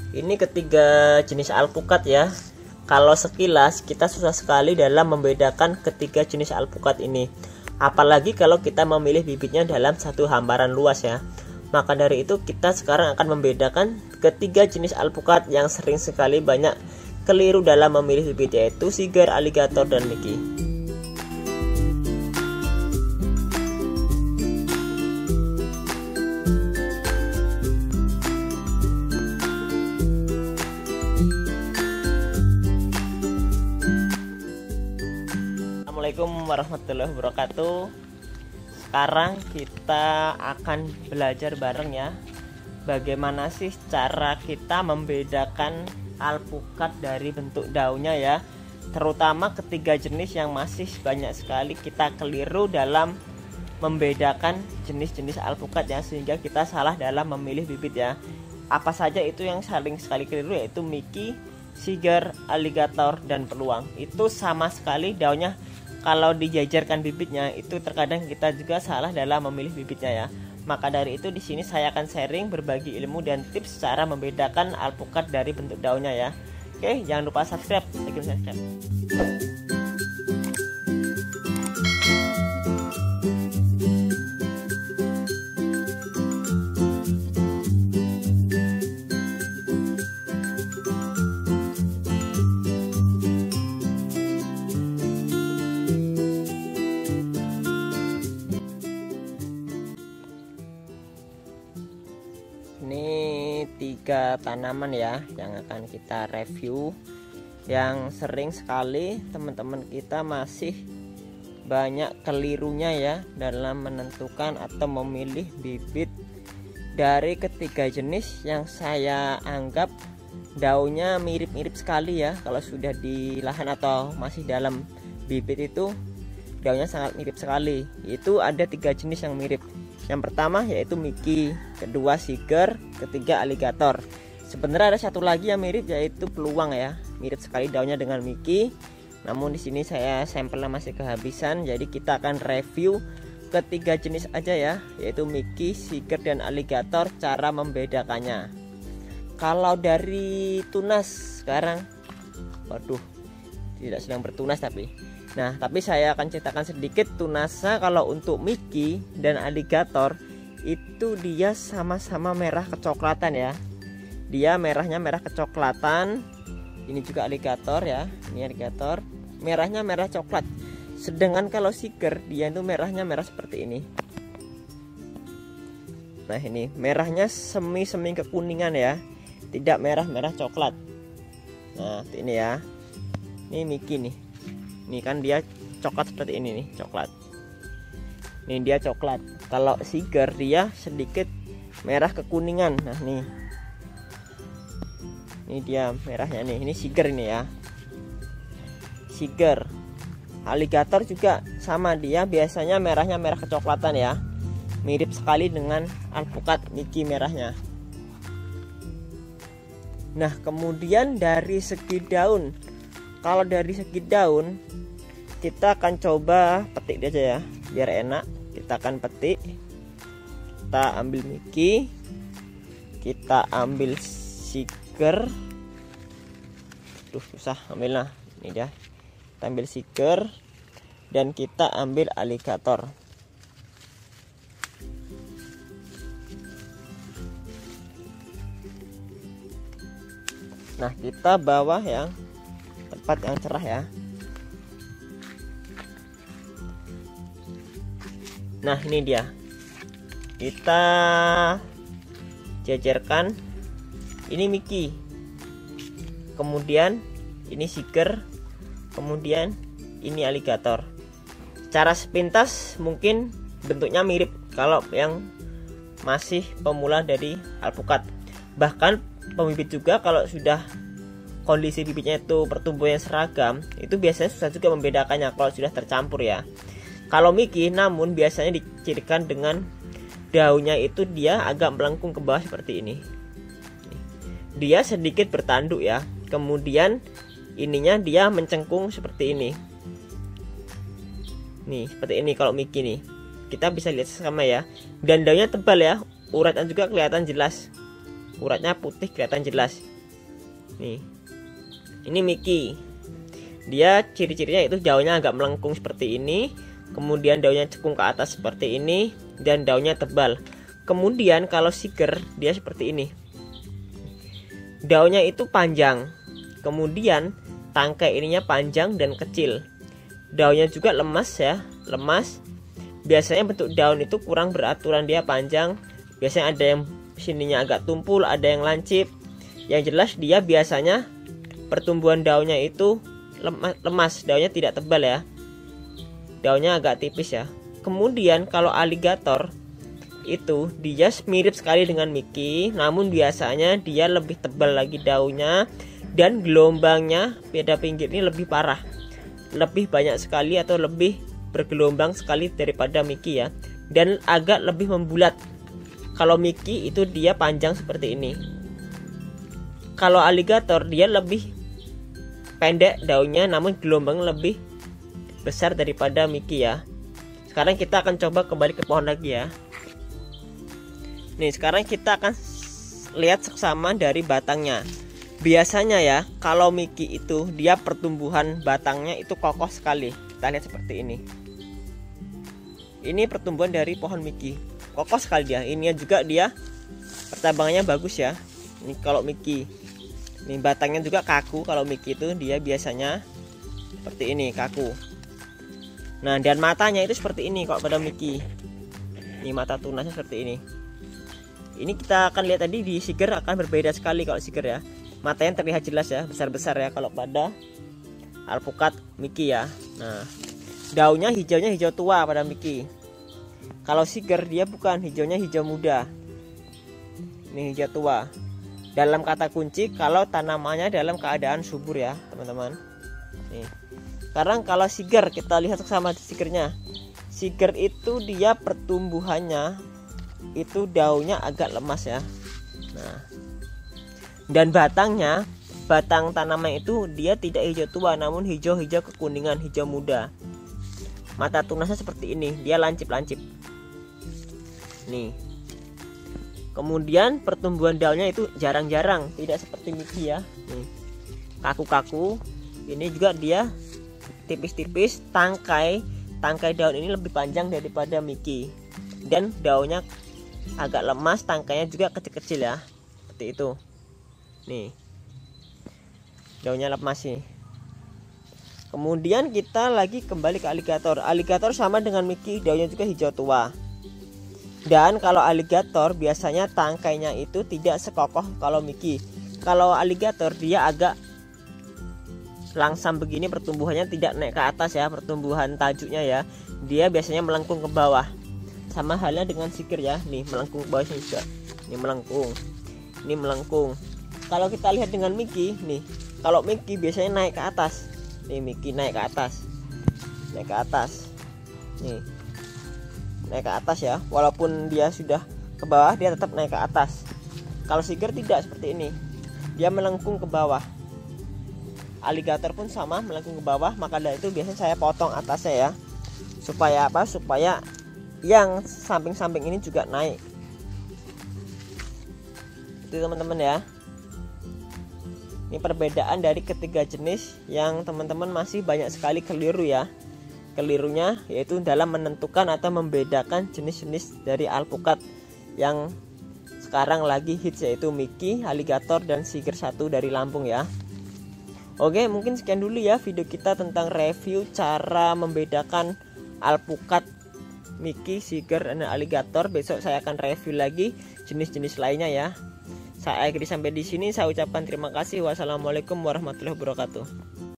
Ini ketiga jenis alpukat ya. Kalau sekilas kita susah sekali dalam membedakan ketiga jenis alpukat ini. Apalagi kalau kita memilih bibitnya dalam satu hamparan luas ya. Maka dari itu kita sekarang akan membedakan ketiga jenis alpukat yang sering sekali banyak keliru dalam memilih bibit, yaitu Siger, Alligator, dan Mickey. Assalamualaikum warahmatullahi wabarakatuh. Sekarang kita akan belajar bareng ya, bagaimana sih cara kita membedakan alpukat dari bentuk daunnya ya. Terutama ketiga jenis yang masih banyak sekali kita keliru dalam membedakan jenis-jenis alpukat ya, sehingga kita salah dalam memilih bibit ya. Apa saja itu yang saling sekali keliru, yaitu Mickey, Siger, Alligator, dan Peluang. Itu sama sekali daunnya. Kalau dijajarkan bibitnya itu terkadang kita juga salah dalam memilih bibitnya ya. Maka dari itu di sini saya akan sharing berbagi ilmu dan tips cara membedakan alpukat dari bentuk daunnya ya. Oke, jangan lupa subscribe, subscribe. Ini 3 tanaman ya yang akan kita review, yang sering sekali teman-teman kita masih banyak kelirunya ya dalam menentukan atau memilih bibit dari ketiga jenis yang saya anggap daunnya mirip-mirip sekali ya. Kalau sudah di lahan atau masih dalam bibit itu daunnya sangat mirip sekali. Itu ada 3 jenis yang mirip. Yang pertama yaitu Mickey, kedua Siger, ketiga Alligator. Sebenarnya ada satu lagi yang mirip, yaitu Peluang ya. Mirip sekali daunnya dengan Mickey. Namun di sini saya sampelnya masih kehabisan, jadi kita akan review ketiga jenis aja ya, yaitu Mickey, Siger, dan Alligator, cara membedakannya. Kalau dari tunas sekarang, waduh, tidak sedang bertunas tapi. Nah, tapi saya akan ceritakan sedikit tunasnya. Kalau untuk Mickey dan Alligator itu dia sama-sama merah kecoklatan ya. Dia merahnya merah kecoklatan. Ini juga Alligator ya. Ini Alligator. Merahnya merah coklat. Sedangkan kalau Siger dia itu merahnya merah seperti ini. Nah, ini merahnya semi-semi kekuningan ya. Tidak merah-merah coklat. Nah, ini ya. Ini Mickey nih. Ini kan dia coklat seperti ini nih, coklat. Ini dia coklat. Kalau Siger dia sedikit merah kekuningan. Nah, nih. Ini dia merahnya nih. Ini Siger ini ya. Siger. Alligator juga sama, dia biasanya merahnya merah kecoklatan ya. Mirip sekali dengan alpukat Mickey merahnya. Nah, kemudian dari segi daun. Kalau dari segi daun kita akan coba petik aja ya, biar enak. Kita akan petik. Kita ambil Mickey, kita ambil Siger. Tuh susah ambilnya. Ini dia. Kita ambil Siger dan kita ambil Alligator. Nah, kita bawa yang tempat yang cerah ya. Nah, ini dia. Kita jajarkan. Ini Mickey. Kemudian ini Siger. Kemudian ini Alligator. Secara sepintas mungkin bentuknya mirip kalau yang masih pemula dari alpukat. Bahkan pembibit juga kalau sudah kondisi bibitnya itu pertumbuhannya seragam, itu biasanya susah juga membedakannya kalau sudah tercampur ya. Kalau Mickey namun biasanya dicirikan dengan daunnya itu dia agak melengkung ke bawah seperti ini. Dia sedikit bertanduk ya. Kemudian ininya dia mencengkung seperti ini. Nih, seperti ini kalau Mickey nih. Kita bisa lihat sama ya. Dan daunnya tebal ya. Uratnya juga kelihatan jelas. Uratnya putih kelihatan jelas. Nih, ini Mickey. Dia ciri-cirinya itu daunnya agak melengkung seperti ini, kemudian daunnya cekung ke atas seperti ini, dan daunnya tebal. Kemudian kalau Siger dia seperti ini. Daunnya itu panjang, kemudian tangkai ininya panjang dan kecil. Daunnya juga lemas ya, lemas. Biasanya bentuk daun itu kurang beraturan, dia panjang. Biasanya ada yang sininya agak tumpul, ada yang lancip. Yang jelas dia biasanya pertumbuhan daunnya itu lemas, daunnya tidak tebal ya, daunnya agak tipis ya. Kemudian kalau aligator itu dia mirip sekali dengan Mickey, namun biasanya dia lebih tebal lagi daunnya, dan gelombangnya pada pinggir ini lebih parah, lebih banyak sekali atau lebih bergelombang sekali daripada Mickey ya, dan agak lebih membulat. Kalau Mickey itu dia panjang seperti ini. Kalau aligator dia lebih pendek daunnya, namun gelombang lebih besar daripada Mickey ya. Sekarang kita akan coba kembali ke pohon lagi ya. Nih, sekarang kita akan lihat seksama dari batangnya. Biasanya ya, kalau Mickey itu dia pertumbuhan batangnya itu kokoh sekali. Kita lihat seperti ini. Ini pertumbuhan dari pohon Mickey, kokoh sekali dia. Ini juga dia pertambangannya bagus ya. Ini kalau Mickey, ini batangnya juga kaku. Kalau Mickey itu dia biasanya seperti ini, kaku. Nah, dan matanya itu seperti ini kalau pada Mickey. Ini mata tunasnya seperti ini. Ini kita akan lihat tadi di Siger akan berbeda sekali. Kalau Siger ya, matanya terlihat jelas ya, besar-besar ya kalau pada alpukat Mickey ya. Nah, daunnya hijaunya hijau tua pada Mickey. Kalau Siger dia bukan, hijaunya hijau muda. Ini hijau tua. Dalam kata kunci kalau tanamannya dalam keadaan subur ya teman-teman. Nih, sekarang kalau Siger kita lihat sama Sigernya. Siger itu dia pertumbuhannya itu daunnya agak lemas ya. Nah, dan batangnya, batang tanaman itu dia tidak hijau tua, namun hijau-hijau kekuningan, hijau muda. Mata tunasnya seperti ini, dia lancip-lancip. Nih. Kemudian pertumbuhan daunnya itu jarang-jarang, tidak seperti Mickey ya. Nih, kaku-kaku. Ini juga dia tipis-tipis. Tangkai daun ini lebih panjang daripada Mickey, dan daunnya agak lemas, tangkainya juga kecil-kecil ya, seperti itu. Nih, daunnya lemas sih. Kemudian kita lagi kembali ke aligator. Aligator sama dengan Mickey, daunnya juga hijau tua. Dan kalau aligator biasanya tangkainya itu tidak sekokoh kalau Mickey. Kalau aligator dia agak langsam begini pertumbuhannya, tidak naik ke atas ya, pertumbuhan tajuknya ya. Dia biasanya melengkung ke bawah. Sama halnya dengan Siger ya, nih melengkung ke bawah juga. Ini melengkung. Ini melengkung. Kalau kita lihat dengan Mickey nih, kalau Mickey biasanya naik ke atas. Nih Mickey naik ke atas. Naik ke atas. Nih. Naik ke atas ya, walaupun dia sudah ke bawah dia tetap naik ke atas. Kalau Siger tidak seperti ini, dia melengkung ke bawah. Aligator pun sama, melengkung ke bawah. Maka dari itu biasanya saya potong atasnya ya, supaya apa? Supaya yang samping-samping ini juga naik. Itu teman-teman ya. Ini perbedaan dari ketiga jenis yang teman-teman masih banyak sekali keliru ya. Kelirunya yaitu dalam menentukan atau membedakan jenis-jenis dari alpukat yang sekarang lagi hits, yaitu Mickey, aligator, dan Siger 1 dari Lampung ya. Oke, mungkin sekian dulu ya video kita tentang review cara membedakan alpukat Mickey, Siger, dan aligator. Besok saya akan review lagi jenis-jenis lainnya ya. Saya akhiri sampai di sini. Saya ucapkan terima kasih. Wassalamualaikum warahmatullahi wabarakatuh.